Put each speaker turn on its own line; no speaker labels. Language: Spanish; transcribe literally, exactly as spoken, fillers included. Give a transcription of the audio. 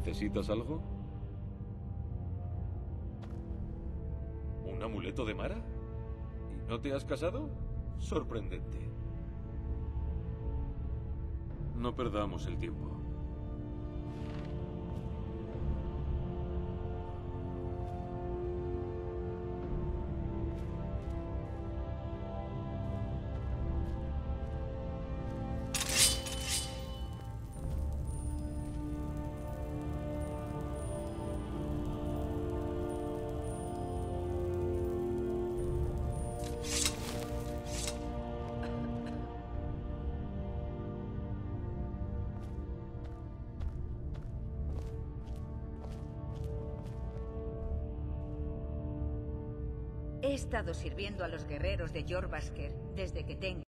¿Necesitas algo? ¿Un amuleto de Mara? ¿Y no te has casado? Sorprendente. No perdamos el tiempo.
He estado sirviendo a los guerreros de Jorrvaskr desde que tengo